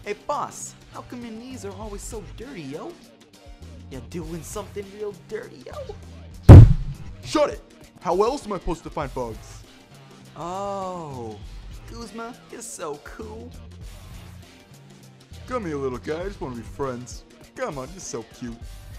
Hey boss, how come your knees are always so dirty, yo? You doing something real dirty, yo? Shut it! How else am I supposed to find bugs? Oh, Guzma, you're so cool. Come here, little guy. I just want to be friends. Come on, you're so cute.